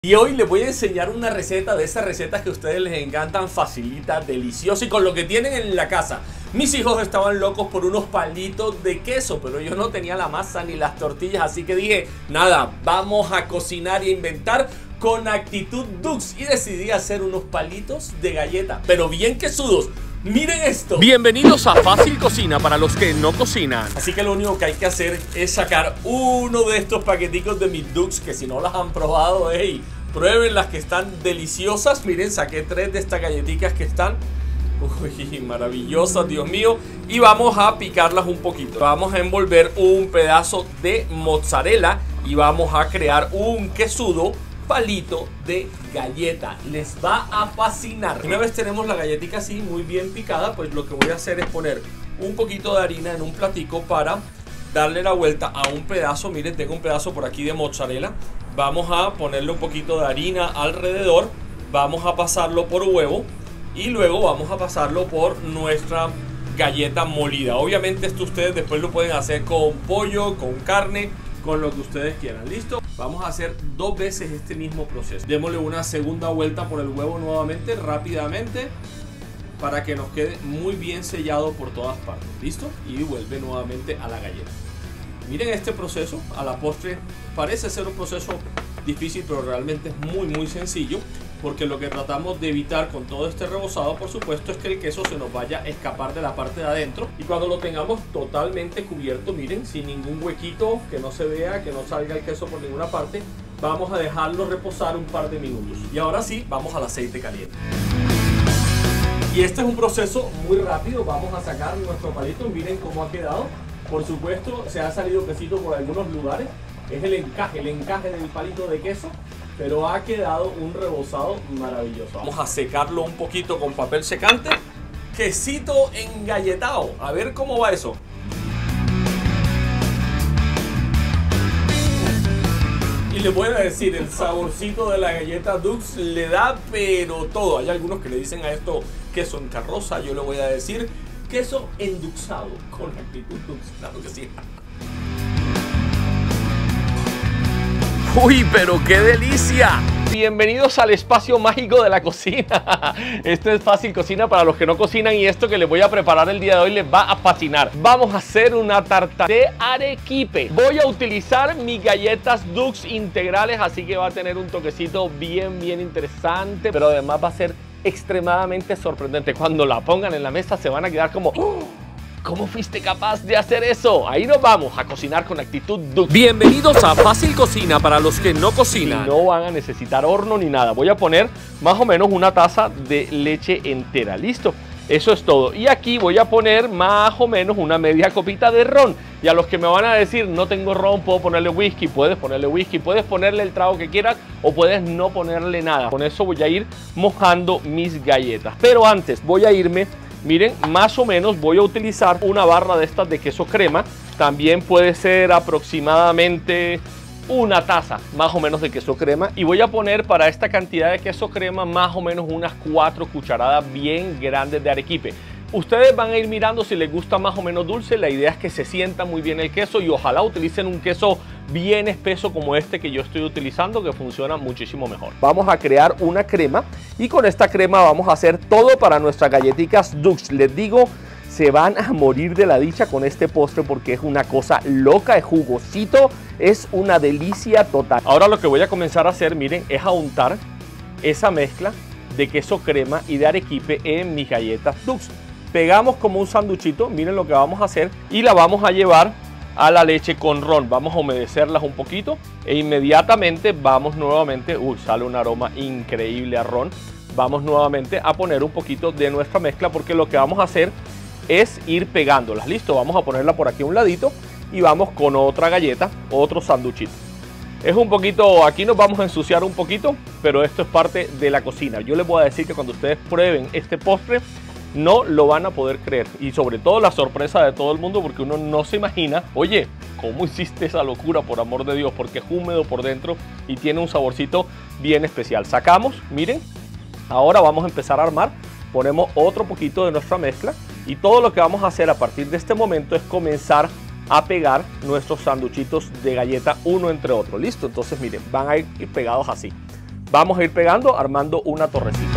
Y hoy les voy a enseñar una receta de esas recetas que a ustedes les encantan, facilita, deliciosa y con lo que tienen en la casa. Mis hijos estaban locos por unos palitos de queso, pero yo no tenía la masa ni las tortillas, así que dije, nada, vamos a cocinar y a inventar con actitud Dux y decidí hacer unos palitos de galleta, pero bien quesudos. Miren esto. Bienvenidos a Fácil Cocina para los que no cocinan. Así que lo único que hay que hacer es sacar uno de estos paqueticos de mis Dux, que si no las han probado, hey, prueben las que están deliciosas. Miren, saqué 3 de estas galletitas que están maravillosas, Dios mío. Y vamos a picarlas un poquito. Vamos a envolver un pedazo de mozzarella y vamos a crear un quesudo palito de galleta. Les va a fascinar. Una vez tenemos la galletita así muy bien picada, pues lo que voy a hacer es poner un poquito de harina en un platico para darle la vuelta a un pedazo. Miren, tengo un pedazo por aquí de mozzarella. Vamos a ponerle un poquito de harina alrededor. Vamos a pasarlo por huevo y luego vamos a pasarlo por nuestra galleta molida. Obviamente esto ustedes después lo pueden hacer con pollo, con carne, con lo que ustedes quieran. ¿Listo? Vamos a hacer 2 veces este mismo proceso. Démosle una segunda vuelta por el huevo nuevamente, rápidamente, para que nos quede muy bien sellado por todas partes. ¿Listo? Y vuelve nuevamente a la galleta. Miren este proceso. A la postre parece ser un proceso difícil, pero realmente es muy sencillo, porque lo que tratamos de evitar con todo este rebozado, por supuesto, es que el queso se nos vaya a escapar de la parte de adentro. Y cuando lo tengamos totalmente cubierto, miren, sin ningún huequito, que no se vea, que no salga el queso por ninguna parte, vamos a dejarlo reposar un par de minutos. Y ahora sí, vamos al aceite caliente. Y este es un proceso muy rápido. Vamos a sacar nuestro palito. Miren cómo ha quedado. Por supuesto, se ha salido quesito por algunos lugares. Es el encaje del palito de queso, pero ha quedado un rebozado maravilloso. Vamos a secarlo un poquito con papel secante. Quesito engalletado. A ver cómo va eso. Y les voy a decir, el saborcito de la galleta Dux le da pero todo. Hay algunos que le dicen a esto queso en carroza. Yo le voy a decir queso enduxado con actitud Dux. Claro que sí. ¡Uy, pero qué delicia! Bienvenidos al espacio mágico de la cocina. Esto es Fácil Cocina para los que no cocinan y esto que les voy a preparar el día de hoy les va a fascinar. Vamos a hacer una tarta de arequipe. Voy a utilizar mis galletas Dux integrales, así que va a tener un toquecito bien interesante, pero además va a ser extremadamente sorprendente. Cuando la pongan en la mesa se van a quedar como... ¿Cómo fuiste capaz de hacer eso? Ahí nos vamos a cocinar con actitud Dux. Bienvenidos a Fácil Cocina para los que no cocinan. Y no van a necesitar horno ni nada. Voy a poner más o menos una taza de leche entera. ¿Listo? Eso es todo. Y aquí voy a poner más o menos una media copita de ron. Y a los que me van a decir, no tengo ron, puedo ponerle whisky. Puedes ponerle whisky, puedes ponerle el trago que quieras o puedes no ponerle nada. Con eso voy a ir mojando mis galletas. Pero antes voy a irme... Miren, más o menos voy a utilizar una barra de estas de queso crema. También puede ser aproximadamente una taza más o menos de queso crema. Y voy a poner para esta cantidad de queso crema más o menos unas 4 cucharadas bien grandes de arequipe. Ustedes van a ir mirando si les gusta más o menos dulce. La idea es que se sienta muy bien el queso y ojalá utilicen un queso bien espeso como este que yo estoy utilizando, que funciona muchísimo mejor. Vamos a crear una crema y con esta crema vamos a hacer todo para nuestras galletitas Dux. Les digo, se van a morir de la dicha con este postre porque es una cosa loca, es jugosito, es una delicia total. Ahora lo que voy a comenzar a hacer, miren, es a untar esa mezcla de queso crema y de arequipe en mis galletas Dux. Pegamos como un sanduchito, miren lo que vamos a hacer y la vamos a llevar a la leche con ron. Vamos a humedecerlas un poquito e inmediatamente vamos nuevamente, sale un aroma increíble a ron. Vamos nuevamente a poner un poquito de nuestra mezcla porque lo que vamos a hacer es ir pegándolas. Listo, vamos a ponerla por aquí a un ladito y vamos con otra galleta, otro sanduchito. Es un poquito, aquí nos vamos a ensuciar un poquito, pero esto es parte de la cocina. Yo les voy a decir que cuando ustedes prueben este postre no lo van a poder creer y sobre todo la sorpresa de todo el mundo porque uno no se imagina, oye, ¿cómo hiciste esa locura, por amor de Dios? Porque es húmedo por dentro y tiene un saborcito bien especial. Sacamos, miren, ahora vamos a empezar a armar, ponemos otro poquito de nuestra mezcla y todo lo que vamos a hacer a partir de este momento es comenzar a pegar nuestros sanduchitos de galleta uno entre otro. ¿Listo? Entonces miren, van a ir pegados así. vamos a ir pegando, armando una torrecita.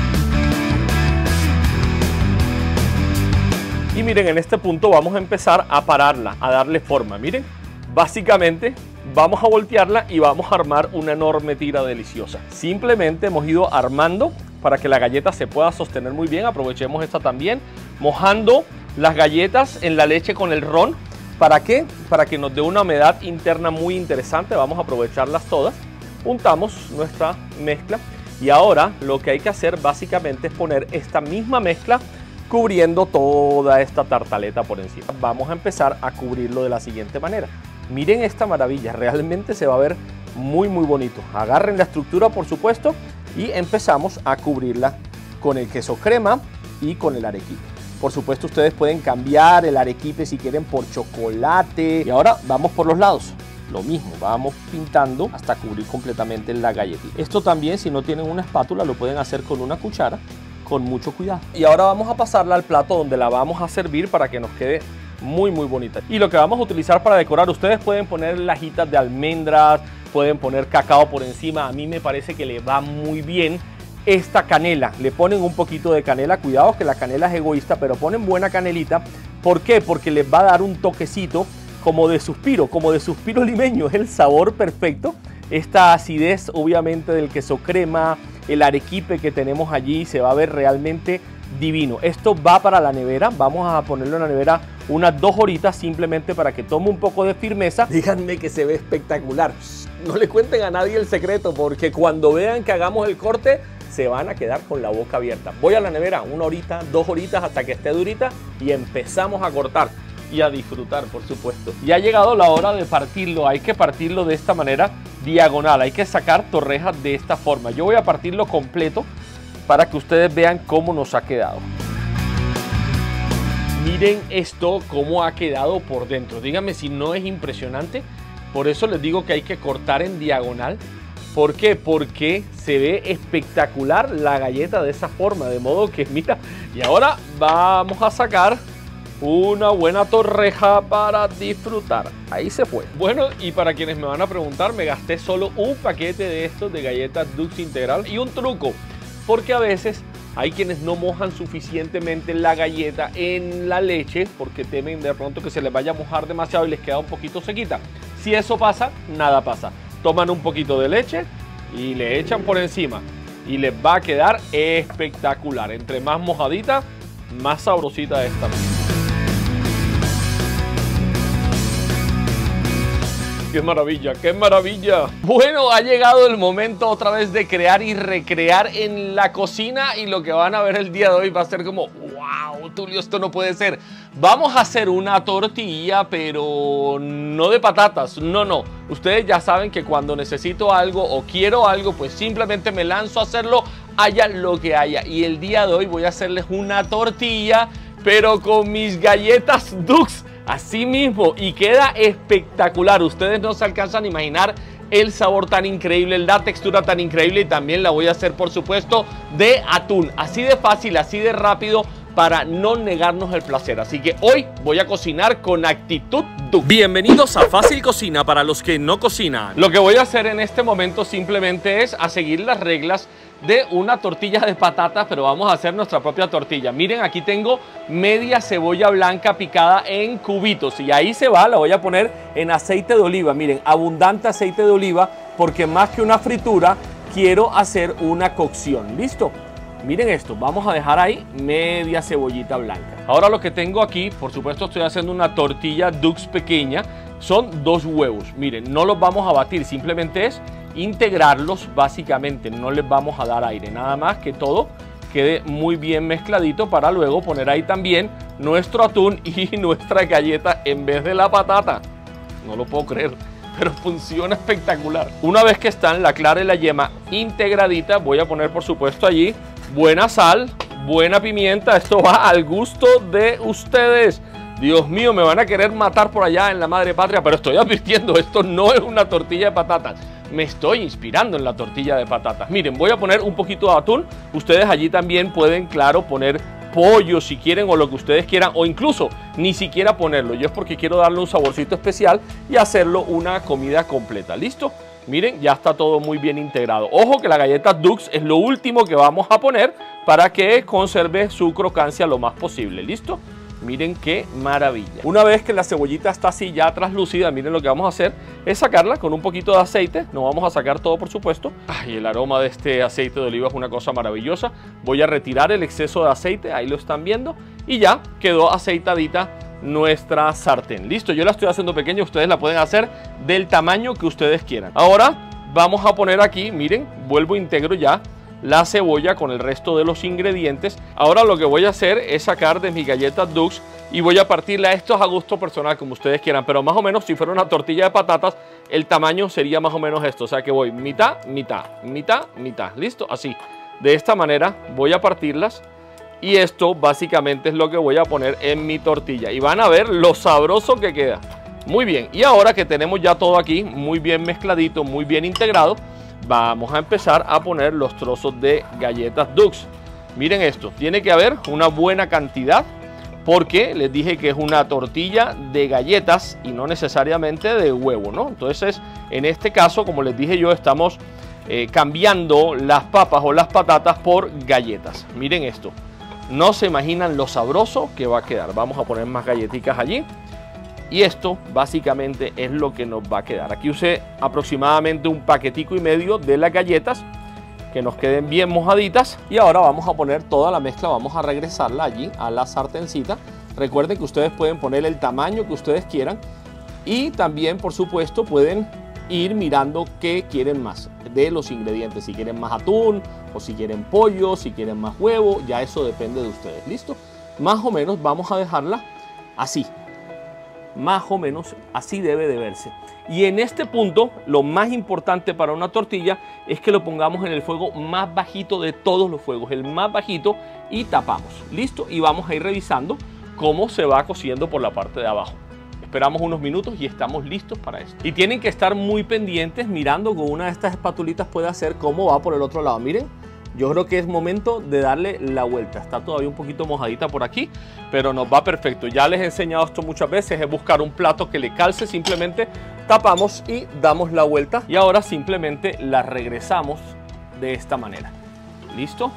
Y miren, en este punto vamos a empezar a pararla, a darle forma. Miren, básicamente vamos a voltearla y vamos a armar una enorme tira deliciosa. Simplemente hemos ido armando para que la galleta se pueda sostener muy bien. Aprovechemos esta también, mojando las galletas en la leche con el ron. ¿Para qué? Para que nos dé una humedad interna muy interesante. Vamos a aprovecharlas todas. Untamos nuestra mezcla y ahora lo que hay que hacer básicamente es poner esta misma mezcla cubriendo toda esta tartaleta por encima. Vamos a empezar a cubrirlo de la siguiente manera. Miren esta maravilla, realmente se va a ver muy bonito. Agarren la estructura, por supuesto, y empezamos a cubrirla con el queso crema y con el arequipe. Por supuesto, ustedes pueden cambiar el arequipe si quieren por chocolate. Y ahora vamos por los lados. Lo mismo, vamos pintando hasta cubrir completamente la galletita. Esto también, si no tienen una espátula, lo pueden hacer con una cuchara, con mucho cuidado. Y ahora vamos a pasarla al plato donde la vamos a servir para que nos quede muy bonita. Y lo que vamos a utilizar para decorar, ustedes pueden poner lajitas de almendras, pueden poner cacao por encima. A mí me parece que le va muy bien esta canela. Le ponen un poquito de canela, cuidado que la canela es egoísta, pero ponen buena canelita. ¿Por qué? Porque les va a dar un toquecito como de suspiro limeño. Es el sabor perfecto. Esta acidez obviamente del queso crema, el arequipe que tenemos allí, se va a ver realmente divino. Esto va para la nevera, vamos a ponerlo en la nevera unas 2 horitas simplemente para que tome un poco de firmeza. Díganme que se ve espectacular. No le cuenten a nadie el secreto porque cuando vean que hagamos el corte se van a quedar con la boca abierta. Voy a la nevera 1 horita, 2 horitas hasta que esté durita y empezamos a cortar y a disfrutar, por supuesto. Ya ha llegado la hora de partirlo. Hay que partirlo de esta manera diagonal, hay que sacar torrejas de esta forma. Yo voy a partirlo completo para que ustedes vean cómo nos ha quedado. Miren esto cómo ha quedado por dentro. Díganme si no es impresionante. Por eso les digo que hay que cortar en diagonal. ¿Por qué? Porque se ve espectacular la galleta de esa forma, de modo que mira. Y ahora vamos a sacar una buena torreja para disfrutar. Ahí se fue. Bueno, y para quienes me van a preguntar, me gasté solo un paquete de estos de galletas Dux Integral. Y un truco, porque a veces hay quienes no mojan suficientemente la galleta en la leche porque temen de pronto que se les vaya a mojar demasiado y les queda un poquito sequita. Si eso pasa, nada pasa. Toman un poquito de leche y le echan por encima y les va a quedar espectacular. Entre más mojadita, más sabrosita esta. ¡Qué maravilla! ¡Qué maravilla! Bueno, ha llegado el momento otra vez de crear y recrear en la cocina y lo que van a ver el día de hoy va a ser como ¡wow! Tulio, esto no puede ser. Vamos a hacer una tortilla, pero no de patatas, no. Ustedes ya saben que cuando necesito algo o quiero algo, pues simplemente me lanzo a hacerlo, haya lo que haya. Y el día de hoy voy a hacerles una tortilla, pero con mis galletas Dux. Así mismo, y queda espectacular. Ustedes no se alcanzan a imaginar el sabor tan increíble, la textura tan increíble. Y también la voy a hacer, por supuesto, de atún. Así de fácil, así de rápido, para no negarnos el placer. Así que hoy voy a cocinar con actitud Dux. Bienvenidos a Fácil Cocina para los que no cocinan. Lo que voy a hacer en este momento simplemente es a seguir las reglas de una tortilla de patatas, pero vamos a hacer nuestra propia tortilla. Miren, aquí tengo media cebolla blanca picada en cubitos y ahí se va, la voy a poner en aceite de oliva. Miren, abundante aceite de oliva porque más que una fritura quiero hacer una cocción. ¿Listo? Miren esto, vamos a dejar ahí media cebollita blanca. Ahora lo que tengo aquí, por supuesto estoy haciendo una tortilla Dux pequeña, son 2 huevos. Miren, no los vamos a batir, simplemente es integrarlos básicamente, no les vamos a dar aire, nada más que todo quede muy bien mezcladito para luego poner ahí también nuestro atún y nuestra galleta en vez de la patata. No lo puedo creer, pero funciona espectacular. Una vez que están la clara y la yema integradita, voy a poner por supuesto allí buena sal, buena pimienta, esto va al gusto de ustedes. Dios mío, me van a querer matar por allá en la madre patria, pero estoy advirtiendo, esto no es una tortilla de patatas. Me estoy inspirando en la tortilla de patatas. Miren, voy a poner un poquito de atún. Ustedes allí también pueden, claro, poner pollo si quieren o lo que ustedes quieran, o incluso ni siquiera ponerlo. Yo es porque quiero darle un saborcito especial y hacerlo una comida completa. ¿Listo? Miren, ya está todo muy bien integrado. Ojo que la galleta Dux es lo último que vamos a poner para que conserve su crocancia lo más posible. ¿Listo? Miren qué maravilla. Una vez que la cebollita está así ya translúcida, miren lo que vamos a hacer es sacarla con un poquito de aceite. No vamos a sacar todo, por supuesto. Ay, el aroma de este aceite de oliva es una cosa maravillosa. Voy a retirar el exceso de aceite, ahí lo están viendo. Y ya quedó aceitadita nuestra sartén. Listo, yo la estoy haciendo pequeña, ustedes la pueden hacer del tamaño que ustedes quieran. Ahora vamos a poner aquí, miren, vuelvo e integro ya la cebolla con el resto de los ingredientes. Ahora lo que voy a hacer es sacar de mis galletas Dux y voy a partirla. Esto es a gusto personal, como ustedes quieran, pero más o menos si fuera una tortilla de patatas, el tamaño sería más o menos esto. O sea que voy mitad, mitad, mitad, mitad. ¿Listo? Así. De esta manera voy a partirlas. Y esto básicamente es lo que voy a poner en mi tortilla. Y van a ver lo sabroso que queda. Muy bien. Y ahora que tenemos ya todo aquí muy bien mezcladito, muy bien integrado, vamos a empezar a poner los trozos de galletas Dux. Miren esto. Tiene que haber una buena cantidad, porque les dije que es una tortilla de galletas y no necesariamente de huevo, ¿no? Entonces, en este caso, como les dije yo, estamos cambiando las papas o las patatas por galletas. Miren esto. No se imaginan lo sabroso que va a quedar. Vamos a poner más galletitas allí. Y esto básicamente es lo que nos va a quedar. Aquí usé aproximadamente un paquetico y medio de las galletas, que nos queden bien mojaditas. Y ahora vamos a poner toda la mezcla, vamos a regresarla allí a la sartencita. Recuerden que ustedes pueden poner el tamaño que ustedes quieran. Y también, por supuesto, pueden ir mirando qué quieren más de los ingredientes. Si quieren más atún, o si quieren pollo, si quieren más huevo, ya eso depende de ustedes. ¿Listo? Más o menos vamos a dejarla así. Más o menos así debe de verse. Y en este punto, lo más importante para una tortilla es que lo pongamos en el fuego más bajito de todos los fuegos, el más bajito, y tapamos. ¿Listo? Y vamos a ir revisando cómo se va cociendo por la parte de abajo. Esperamos unos minutos y estamos listos para esto. Y tienen que estar muy pendientes mirando con una de estas espatulitas, puede hacer cómo va por el otro lado. Miren, yo creo que es momento de darle la vuelta. Está todavía un poquito mojadita por aquí, pero nos va perfecto. Ya les he enseñado esto muchas veces, es buscar un plato que le calce, simplemente tapamos y damos la vuelta. Y ahora simplemente la regresamos de esta manera. ¿Listo?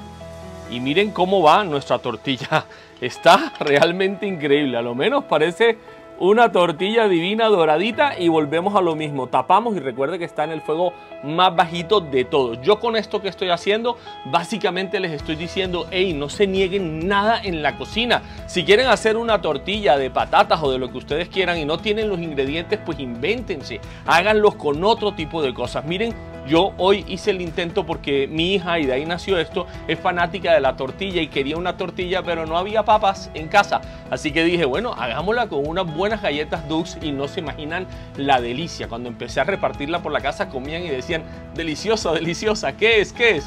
Y miren cómo va nuestra tortilla. Está realmente increíble, a lo menos parece una tortilla divina doradita. Y volvemos a lo mismo, tapamos y recuerde que está en el fuego más bajito de todo. Yo con esto que estoy haciendo básicamente les estoy diciendo, hey, no se nieguen nada en la cocina. Si quieren hacer una tortilla de patatas o de lo que ustedes quieran y no tienen los ingredientes, pues invéntense, háganlos con otro tipo de cosas. Miren, yo hoy hice el intento porque mi hija, y de ahí nació esto, es fanática de la tortilla y quería una tortilla, pero no había papas en casa. Así que dije, bueno, hagámosla con unas buenas galletas Dux, y no se imaginan la delicia. Cuando empecé a repartirla por la casa, comían y decían, deliciosa, deliciosa, ¿qué es? ¿Qué es?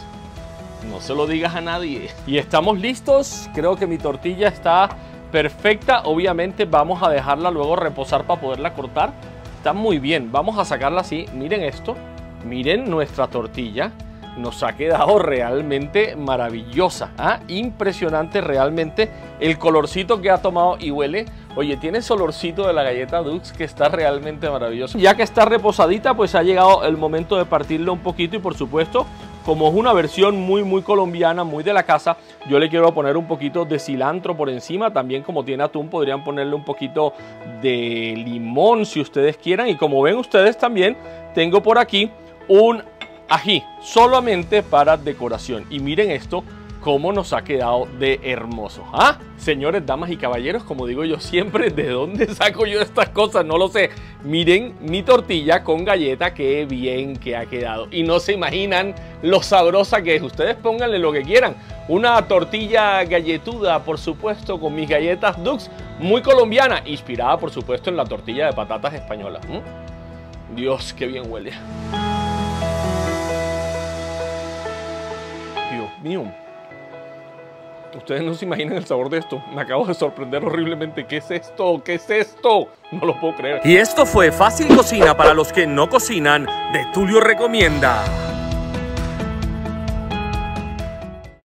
No se lo digas a nadie. Y estamos listos. Creo que mi tortilla está perfecta. Obviamente vamos a dejarla luego reposar para poderla cortar. Está muy bien. Vamos a sacarla así. Miren esto. Miren nuestra tortilla, nos ha quedado realmente maravillosa, ¿ah? Impresionante realmente el colorcito que ha tomado y huele. Oye, tiene ese olorcito de la galleta Dux que está realmente maravilloso. Ya que está reposadita, pues ha llegado el momento de partirla un poquito y por supuesto, como es una versión muy colombiana, muy de la casa, yo le quiero poner un poquito de cilantro por encima. También, como tiene atún, podrían ponerle un poquito de limón si ustedes quieran. Y como ven ustedes también, tengo por aquí un ají solamente para decoración. Y miren esto, cómo nos ha quedado de hermoso. ¿Ah? Señores, damas y caballeros, como digo yo siempre, ¿de dónde saco yo estas cosas? No lo sé. Miren mi tortilla con galleta, qué bien que ha quedado. Y no se imaginan lo sabrosa que es. Ustedes pónganle lo que quieran. Una tortilla galletuda, por supuesto, con mis galletas Dux, muy colombiana, inspirada, por supuesto, en la tortilla de patatas española. Dios, qué bien huele. Dios mío. Ustedes no se imaginan el sabor de esto. Me acabo de sorprender horriblemente. ¿Qué es esto? ¿Qué es esto? No lo puedo creer. Y esto fue Fácil Cocina para los que no cocinan, de Tulio Recomienda.